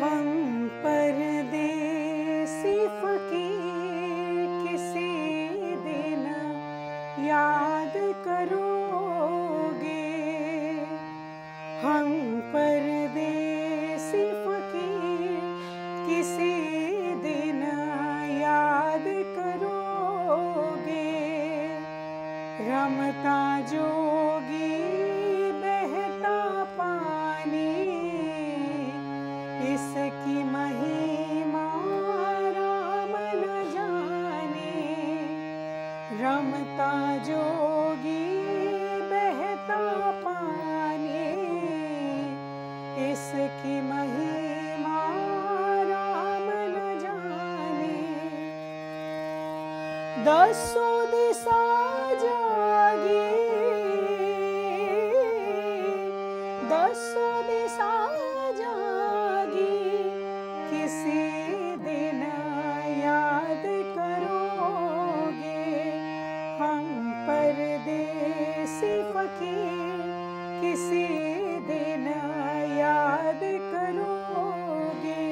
हम परदेसी फकीर किसी दिन याद करोगे। हम परदेसी फकीर किसी दिन याद करोगे। रमता जोगी बहता पानी इसकी महिमा राम न जाने। रमता जोगी बहता पानी इसकी महिमा राम न जाने। दसों दिशा जागी दसों दिशा जागी किसी दिन याद करोगे। हम परदेसी फकीर किसी दिन याद करोगे।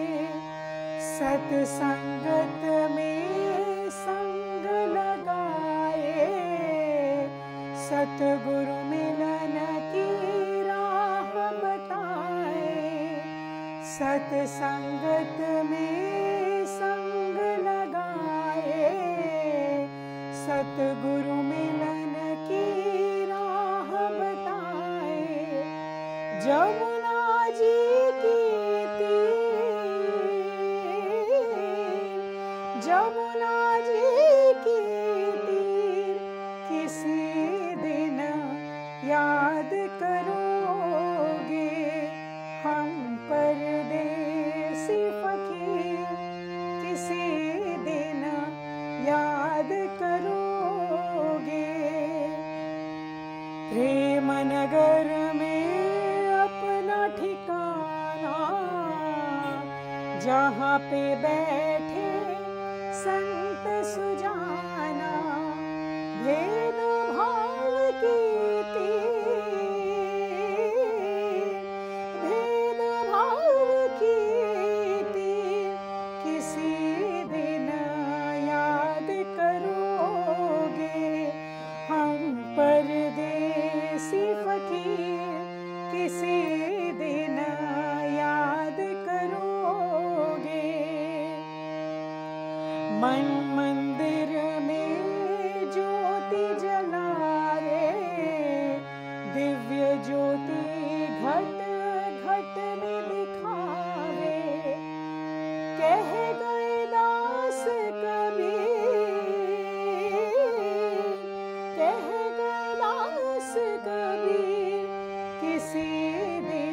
सत्संगत में संग लगाए सतगुरु मिलन की राह बताए। सत्संगत में संग लगाए सतगुरु मिलन की राह बताए। जमुना जी की जमुना जी की तीर किसी दिन याद करोगे। हम परदेसी फकीर किसी दिन याद करोगे। प्रेम नगर में अपना ठिकाना जहाँ पे बैठे संत सुजाना। भेद भाव की भेद भाव की किसी दिन याद करोगे। हम परदेसी फकीर किसी दिन याद करोगे। मन मंदिर में ज्योति जलाए दिव्य ज्योति घट घट में दिखावे। कह गए दास कबीर कह गए दास कबीर किसी दिन